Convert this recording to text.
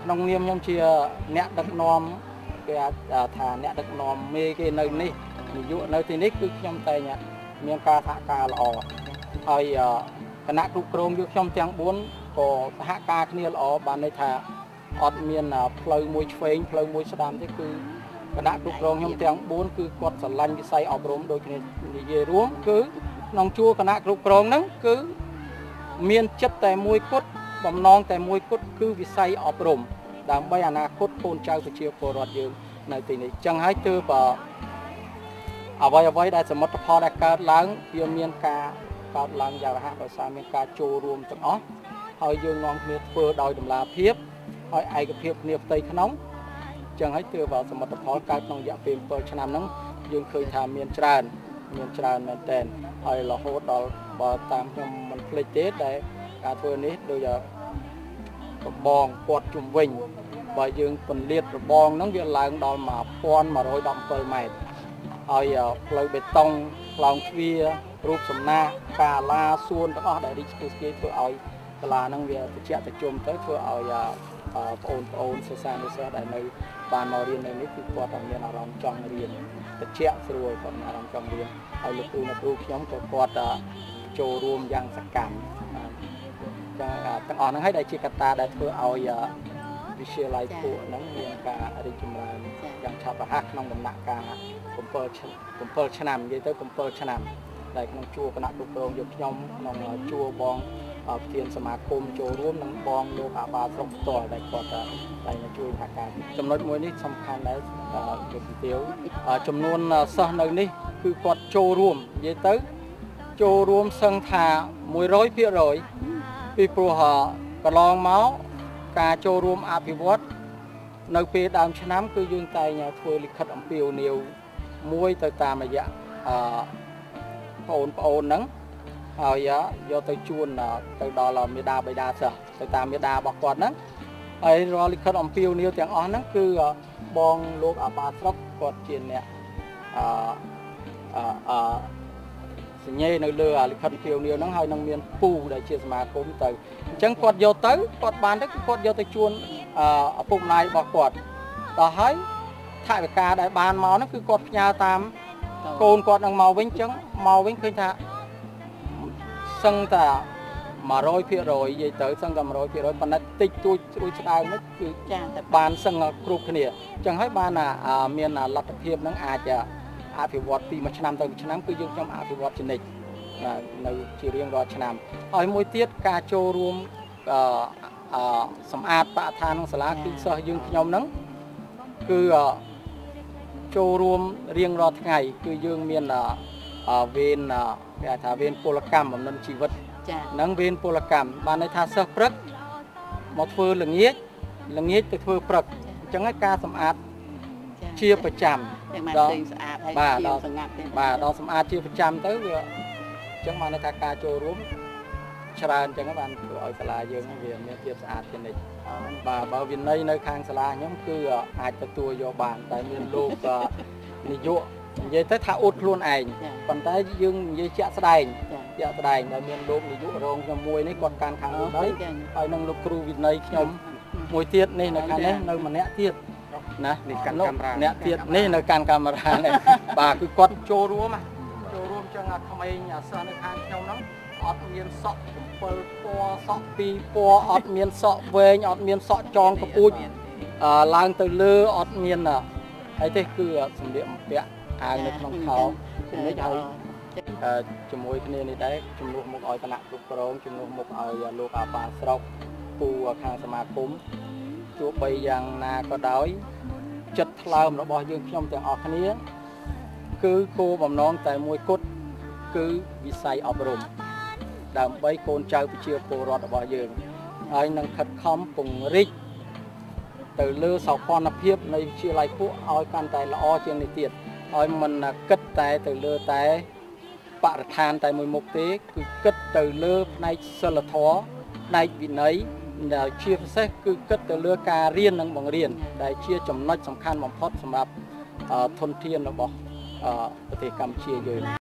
nông nghiêm nhom chia nẹt đặc nom cái thà nẹt đặc nom mê cái nơi ní dụ nơi thì nít cứ nhom tay nhá miếng ca thả ca lòហើយគណៈគ្រប់គ្រងយកខ្ញុំទាំង4ក៏សហការគ្នាល្អបានន័យថាអត់មានផ្លូវមួយឆ្វេងផ្លូវមួយស្ដាំទេគឺគណៈគ្រប់គ្រងខ្ញុំទាំង4គឺគាត់ស្រឡាញ់វិស័យអប់រំដូចគ្នានិយាយរួមគឺក្នុងជួរគណៈគ្រប់គ្រងហ្នឹងគឺមានចិត្តតែមួយគត់បំណងតែមួយគត់គឺវិស័យអប់រំដើម្បីអនាគតកូនចៅប្រជាពលរដ្ឋយើងនៅទីនេះចឹងហើយទើបអ្វីដែលសមិទ្ធផលដែលកើតឡើងវាមានការកើតឡើងយ៉ាងរហ័សដោយសារមានការចូលរួមទាំងអស់ហើយយើងនាំគ្នាធ្វើដោយតម្លាភាពហើយឯកភាពគ្នាផ្ទៃក្នុងចឹងហើយទើបសមិទ្ធផលកើតក្នុងរយៈពេល7ឆ្នាំហ្នឹងយើងឃើញថាមានច្រើនមែនតើហើយរហូតដល់បើតាមខ្ញុំមិនភ្លេចទេតែការធ្វើនេះដូចរបងពាត់ជុំវិញបើយើងពន្លាតរបងហ្នឹងវាឡើងដល់1117ម៉ែត្រហើយផ្លូវបេតុងផ្លោងទ្វាររូបសំណាកកាឡាសួនទាំងអស់ដែលរីកស្គីធ្វើឲ្យសាលាហ្នឹងវាត្រជាក់ត្រជុំទៅធ្វើឲ្យបងប្អូនសិស្សានុសិស្សដែលនៅបានមករៀននៅនេះគឺគាត់តែមានអារម្មណ៍ចង់រៀនត្រជាក់ស្រួលគាត់មានអារម្មណ៍ចង់រៀនហើយលោកគ្រូអ្នកគ្រូខ្ញុំក៏គាត់ចូលរួមយ៉ាងសកម្មទាំងអស់ហ្នឹងហើយដែលជាកត្តាដែលធ្វើឲ្យវិទ្យាល័យពួកហ្នឹងមានការរីកចម្រើនយ៉ាងឆាប់រហ័សក្នុងដំណាក់កាល7ឆ្នាំនិយាយទៅ7ឆ្នាំដែលក្នុងជួរគណៈគ្រប់គ្រងយកខ្ញុំក្នុងជួរបងប្រធានសមាគមចូលរួមនឹងបងលោកអាបាស្រុកផ្ទាល់ដែលគាត់តែជួយសហការចំណុចមួយនេះសំខាន់ដែរលោកទីទាវចំនួនសិស្សនៅនេះគឺគាត់ចូលរួមនិយាយទៅចូលរួមសឹងថា 100% ពីព្រោះកន្លងមកការចូលរួមអភិវឌ្ឍនៅពេលដើមឆ្នាំគឺយើងតែងធ្វើលិខិតអំពាវនាវមួយទៅតាមរយៈបងប្អូនហ្នឹងហើយយកទៅជូនទៅដល់មេដាបៃតាសិស្សទៅតាមមេដារបស់គាត់ហ្នឹងហើយរាល់លិខិតអំពាវនាវទាំងអស់ហ្នឹងគឺបងលោកអាបាស្រុកគាត់ជាអ្នកសញ្ញេនៅលើលិខិតអំពាវនាវហ្នឹងហើយនឹងមានពូដែលជាសមាគមទៅអញ្ចឹងគាត់យកទៅគាត់បានទៅគាត់យកទៅជូនឪពុកម្ដាយរបស់គាត់ដល់ហើយថវិកាដែលបានមកហ្នឹងគឺគាត់ផ្ញើតាមកូនគាត់នឹងមកវិញអញ្ចឹងមកវិញឃើញថាសឹងតែ 100% និយាយទៅសឹងតែ 100% ប៉ុន្តែតិចតួចស្រួយស្ដើងនេះគឺចាតែបានសឹងគ្រប់គ្នាអញ្ចឹងហើយបានមានលទ្ធភាពនឹងអាចអភិវឌ្ឍពីមួយឆ្នាំទៅមួយឆ្នាំគឺយើងខ្ញុំអភិវឌ្ឍជានិច្ចនៅជារៀងរាល់ឆ្នាំហើយមួយទៀតការចូលរួមសម្អាតបរិស្ថានក្នុងសាលាគឺសិស្សយើងខ្ញុំហ្នឹងគឺចូលរួមរៀងរាល់ថ្ងៃគឺយើងមានវេនគេថាវេនពលកម្មបំណិនជីវិតហ្នឹងវេនពលកម្មបានន័យថាសិស្សព្រឹកមកធ្វើល្ងាចទៅធ្វើព្រឹកអញ្ចឹងហើយការសម្អាតជាប្រចាំដល់ស្អាតហើយជាសម្ងាត់ទេបាទដល់សម្អាតជាប្រចាំទៅវាអញ្ចឹងបានន័យថាការចូលរួមច្រើនអញ្ចឹងបានធ្វើឲ្យសាលាយើងវាមានភាពស្អាតជានិច្ចបាទបើវិន័យនៅខាងសាលាខ្ញុំគឺអាចទទួលយកបានតែមានលោកនាយកនិយាយទៅថាអួតខ្លួនឯងប៉ុន្តែយើងនិយាយជាក់ស្ដែងដែលមានលោកនាយករងខ្ញុំមួយនេះគាត់កាន់ខាងនោះហើយនឹងលោកគ្រូវិន័យខ្ញុំមួយទៀតនេះនៅខាងនេះនៅម្នាក់ទៀតណានេះកាន់កាមេរ៉ាអ្នកទៀតនេះនៅកាន់កាមេរ៉ានេះបាទគឺគាត់ចូលរួមចឹងក្មេងសិស្សនៅខាងខ្ញុំហ្នឹងអត់មានសក់7ពណ៌សក់2ពណ៌អត់មានសក់វែងអត់មានសក់ចងកពូចឡើងទៅលើអត់មានអីទេគឺសម្លៀកបំពាក់អាវនៅក្នុងខោនេះហើយជាមួយគ្នានេះដែរជំនួសមុខឲ្យគណៈគ្រប់គ្រងជំនួសមុខឲ្យលោកអាបាស្រុកពូខាងសមាគមទោះបីយ៉ាងណាក៏ដោយចិត្តថ្លើមរបស់យើងខ្ញុំទាំងអស់គ្នាគឺគោលបំណងតែមួយគត់គឺវិស័យអប់រំដើម្បីកូនចៅប្រជាពលរដ្ឋរបស់យើងហើយនឹងខិតខំពង្រីកទៅលើសោភ័ណភាពនៃវិទ្យាល័យពួកឲ្យកាន់តែល្អជាងនេះទៀតឲ្យមិនគិតតែទៅលើតែបរិស្ថានតែមួយមុខទេគឺគិតទៅលើផ្នែកសិលធម៌ផ្នែកវិន័យដែលជាពិសេសគឺគិតទៅលើការរៀននិងបង្រៀនដែលជាចំណុចសំខាន់បំផុតសម្រាប់ធនធានរបស់ប្រទេសកម្ពុជាយើង